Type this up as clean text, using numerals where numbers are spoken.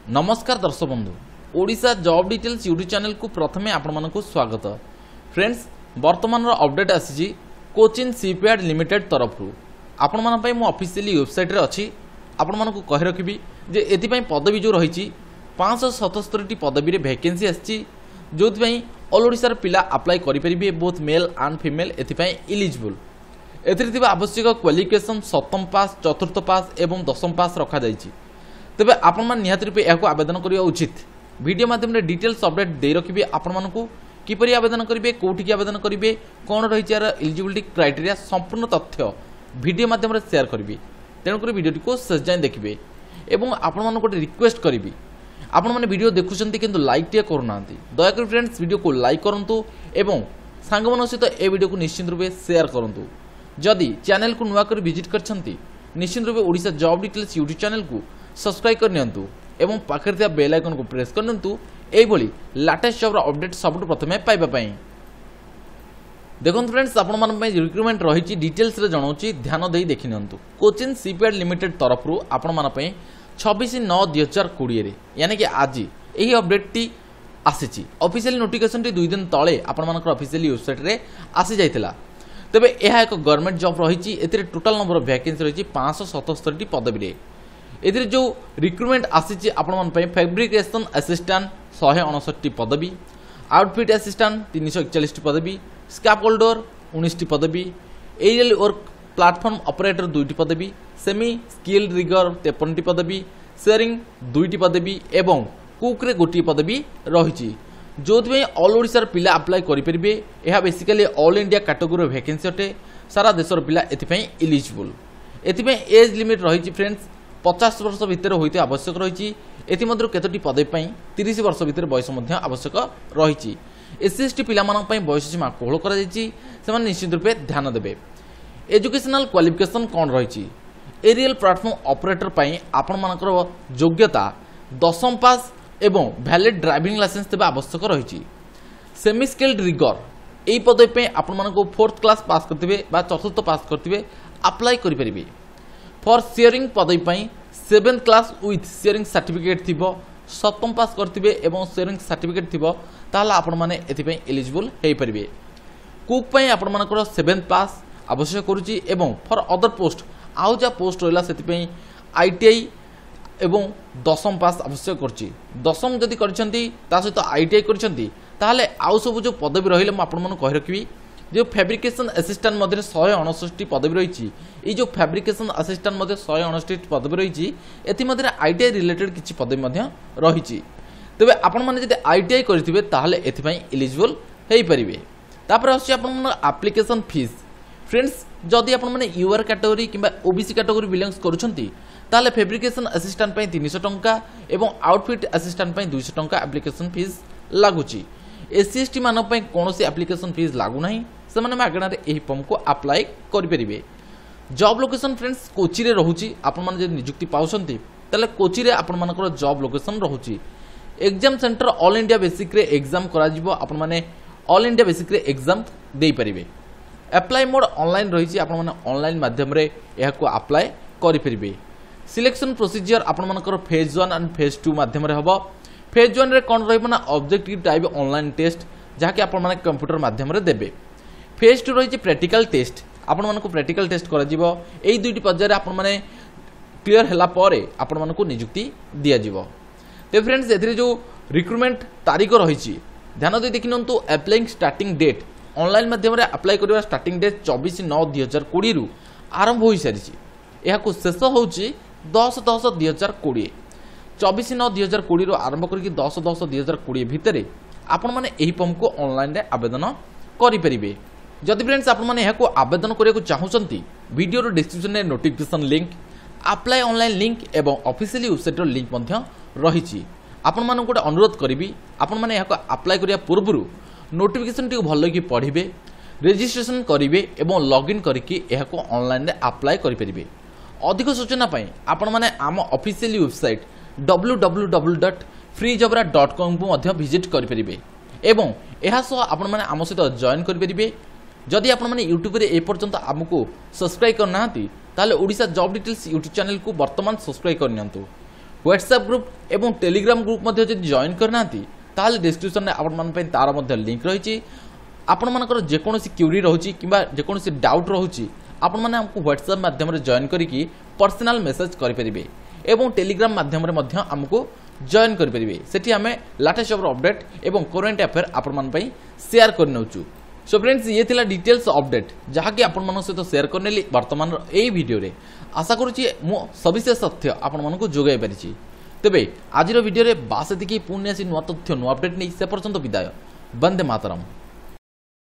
नमस्कार दर्शक बंधु Odisha job details YouTube channel को प्रथमे आपण को स्वागत। फ्रेंड्स वर्तमान अपडेट आसी कोचिन शिपयार्ड लिमिटेड तरफ आपण मन मो ऑफिशियली वेबसाइट रे अछि आपण मन को कहि रखिबी जे एथि पदवी जो रही 577 पदवी रे वैकेंसी आछि जोथि ऑल ओडिसा पिला अप्लाई करि परिबे बोथ मेल एंड फीमेल एथि एलिजिबल। एथिरे आवश्यक क्वालिफिकेशन 7th पास 4th पास एवं 10th पास रखा जाइछि। तेबे आपण मान निहाती रूपे यह आवेदन करवा उचित। वीडियो माध्यम डिटेल्स अपडेट दे रखिबे आपण मानकु किपरि आवेदन करिवे कोठी आवेदन करिवे कोन रही यार एलिजिबिलिटी क्राइटेरिया संपूर्ण तथ्य वीडियो माध्यम रे शेयर करिवे। तेणु करी वीडियो को शेष जाय देखिबे एवं आपण मान को रिक्वेस्ट करिवि आपण माने वीडियो देखुछंती किंतु लाइक टे करूनांती दया कर फ्रेंड्स वीडियो को लाइक करंतु एवं सांग मन सहित ए वीडियो को निश्चित रूपे शेयर करंतु। जदि चैनल को नुआ कर विजिट करछंती निश्चित रूपे Odisha job details YouTube channel को सब्सक्राइब करनियंतु एवं पाखरे थिया बेल आइकन को प्रेस करनियंतु एई बोली लेटेस्ट जॉब अपडेट सबटु प्रथमे पाइबा पई। देखो फ्रेंड्स आपण मन पई रिक्रूटमेंट रही डिटेल्स रे जणाउची ध्यान देई देखिनियंतु। कोचिन शिपयार्ड लिमिटेड तरफ रु आपण मन पई 26/9/2020 रे यानी कि आज एही अपडेट टी आसीची। ऑफिशियल नोटिफिकेशन टी 2 दिन तळे आपण मानकर ऑफिशियली वेबसाइट रे आसी जाइतिला। तबे एहा एक गवर्नमेंट जॉब रही एथिरे टोटल नंबर ऑफ वैकेंसी रही 577 पदवी रे। एथिरे जो रिक्रूटमेंट आसीची आपण मन पई फैब्रिकेशन असिस्टेंट 159 पदवी, आउटफिट असिस्टेंट 341 पदवी, स्कैप होल्डर 19 पदवी, एरियल वर्क प्लेटफॉर्म ऑपरेटर 2 पदवी, सेमी स्किल्ड रिगर 53 पदवी, शेयरिंग 2 पदवी एवं कुक रे 1 पदवी रही जोथि ऑल ओडिसा पिला अप्लाई करि परिबे। एहा basically all India category vacancy अटे सारा देशर पिला एथिपई एलिजिबल। एथिपई एज लिमिट रही फ्रेंड्स 50 वर्ष भितर होइते आवश्यक रही। एथि मध्य केतोटी पदवी पई 30 वर्ष भितर बयस मध्य आवश्यक रही। एससी पिला मानन पई बयस सीमा कोहल करा जायछि सेमान निश्चित रूपे ध्यान देबे। एजुकेशनल क्वालिफिकेशन कोन रही एरियल प्लेटफॉर्म ऑपरेटर पई आपण मानकर योग्यता 10th पास एवं वैलिड ड्राइविंग लाइसेंस तेबा आवश्यक रही। सेमी स्किल्ड रिगर एई पदवी पे आपण मानको 4th क्लास पास करथिबे बा 4th पास करथिबे अप्लाई करि परिबे। फॉर शेयरिंग पदवी पे 7th class with sharing certificate थिबो 7th पास करथिबे एवं शेयरिंग सर्टिफिकेट थिबो ताला आपण माने एथि पे एलिजिबल हेई परिबे। कुक पे आपण मानकर 7th पास आवश्यक करूची एवं फॉर अदर पोस्ट आउ जा पोस्ट रहला सेति पे आईटीआई एवं 10th पास आवश्यक करछि। 10th जदि करछंती ता सहित आईटीआई करछंती ताले आउ सब जो पदवी रहिले म आपण मन कहि रखिबी जो फैब्रिकेशन असिस्टेंट मध्ये 169 पदवी रही। ये जो फैब्रिकेशन असिस्टेंट मध्ये 169 पदवी रही एथि मध्ये आईटीआई रिलेटेड किछि पदवी मध्ये रही। तबे आपण माने जदि आईटीआई करथिबे ताले एथि पई एलिजिबल हेई परिबे। तापर आछि आपण मन एप्लीकेशन फीस। फ्रेंड्स जदि आपण माने यूआर कैटेगरी किबा ओबीसी कैटेगरी बिलोंग्स करूछंती ताले फैब्रिकेशन असिस्टेंट पई 300 टंका एवं आउटफिट असिस्टेंट पई 200 टंका एप्लीकेशन फीस लागुची। एससी एसटी मान पई कोनोसी एप्लीकेशन फीस लागु नाही से माने मागणा रे एही फॉर्म को अप्लाई करि परिबे। जॉब लोकेशन फ्रेंड्स कोची रे रहूची आपण माने जे नियुक्ति पाउछंती ताले कोची रे आपण मानकर जॉब लोकेशन रहूची। Exam centre all India basic रे एग्जाम करा जिवो आपण माने ऑल इंडिया बेसिक रे एग्जाम देई परिबे। अप्लाई मोड ऑनलाइन रही आपण माने ऑनलाइन माध्यम रे एहा को अप्लाई करि परिबे। सिलेक्शन प्रोसीजर आपण मानकर फेज 1 एंड फेज 2 माध्यम रे हबो। फेज 1 रे कोन रहबो ना ऑब्जेक्टिव टाइप ऑनलाइन टेस्ट जहाकि आपण माने कंप्यूटर माध्यम रे देबे। फेज 2 रही प्रैक्टिकल टेस्ट आपण मानको प्रैक्टिकल टेस्ट करा जिवो। एई दुईटी पर्याय आपण माने क्लियर हला पारे आपण मानको नियुक्ति दिया जिवो। ते फ्रेंड्स एथिरे जो रिक्रूटमेंट तारीख रही ध्यान दे देखिनंतु अप्लाइंग स्टार्टिंग डेट ऑनलाइन माध्यम रे अप्लाई करबा स्टार्टिंग डेट 24/9/2020 रु आरंभ होई सारिछि। एहा को शेष होउछि 10/10/2020। 24/9/2020 रु आरंभ करके 10/10/2020 भितरे आपण माने एही फॉर्म को ऑनलाइन रे आवेदन करि परिबे। जदि फ्रेंड्स आपण माने एहा को आवेदन करिया को चाहुचंती वीडियो रो डिस्क्रिप्शन रे notification link apply online link एवं ऑफिशियली वेबसाइट रो लिंक मध्य रहिछि। आपण माने गोटे अनुरोध करिवि आपण माने एहा को अप्लाई करिया पूर्वरु नोटिफिकेशन टी भलो कि पढिबे रजिस्ट्रेशन करिवे एवं लॉगिन करके एहा को ऑनलाइन रे अप्लाई करि परिबे। अधिक सूचना पई आपण माने आम ऑफिशियली वेबसाइट www.freejobra.com को मध्य विजिट करि परिबे एवं एहा सह आपण माने आम सहित जॉइन करि परिबे। जदि आपण माने यूट्यूब रे ए पर्यंत हमकु सब्सक्राइब करनाहांती ताले Odisha job details YouTube channel को वर्तमान सब्सक्राइब करनियंतु। व्हाट्सएप ग्रुप एवं टेलीग्राम ग्रुप मध्य जदि जॉइन करना ताहले डिस्क्रिप्शन में आपण तार मध्य लिंक रही आपण मानकर जेकोसी क्यूरी रही कि जेकोसी डाउट रही आपण मैंने आमको व्हाट्सएप माध्यम जॉइन करके पर्सनल मेसेज करेंगे एवं टेलीग्राम माध्यम आमको जॉइन करेंगे सेठी आम लेटेस्ट अपडेट एवं करेन्ट अफेयर आपण शेयर करनौचु। सो फ्रेंड्स ये थिला डिटेल्स अपडेट जहाँकि आपण सहित शेयर करनेली वर्तमान यही वीडियो रे आशा करुच्ची मु सविशेष तथ्य आपण जोगाई पारिछि। तेबे आजिर वीडियो रे बास एतिकी पुण्य नुआ तथ्य नुआ अपडेट नहीं से पर्यंत विदाय। वंदे मातरम।